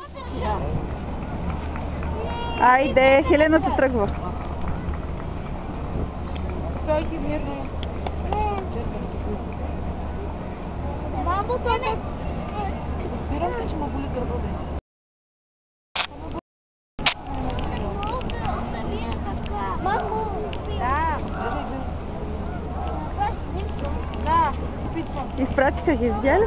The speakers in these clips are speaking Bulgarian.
Айде, Хелената тръгва. Стойки мирно. Мамо, то не... Разбирам се, че ме боли гърба, бе. Мамо! Да. Да, опитвам. Изпратиха ги, видя ли?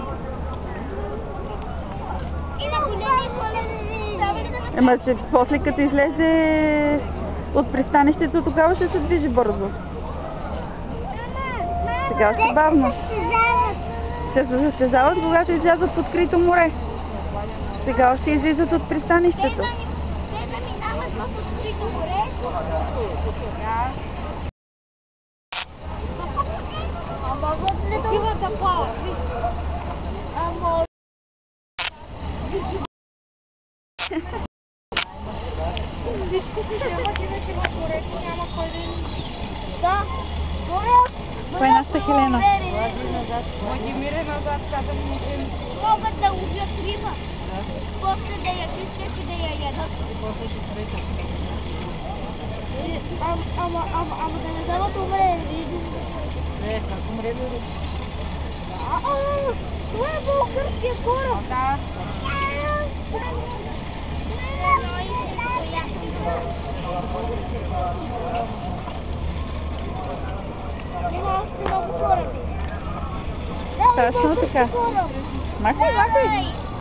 И на големи колени. Ама че после като излезе от пристанището, тогава ще се движи бързо. Сега още бавно. Ще се състезават, когато излязат в открито море. Сега още излизат от пристанището. Те да минават в открито море. Да. Отива да плава. Ама... Няма кой да им... Да. Горят. Това е нашата Хелена. Моги мире назад, каза ми им. Могат да ловят риба. После да я чистят и да я ядат. После ще срещат. Ама да не дават умре. Не, как умре ли? Това е българския кораб. Да. Има още много кораби. Точно така. Махай, махай.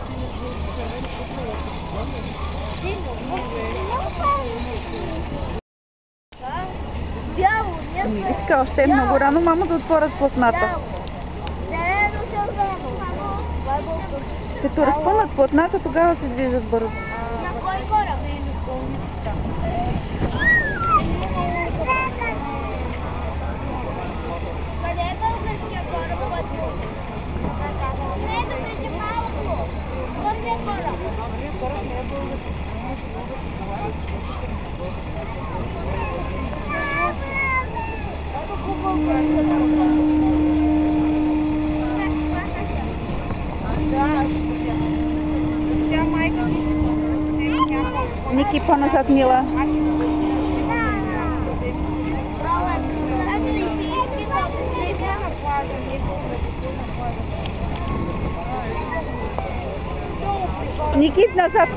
Бяло, няма. Миличка, още е много рано, мамо, да отворят платната. Зелено червено. Като разпънат платната, тогава се движат бързо. На кой кораб? Къде е българския кораб? Не, да преди малко. Този е кораб. Кораб не е български. Ники, по-назад, мила. Ники, назад.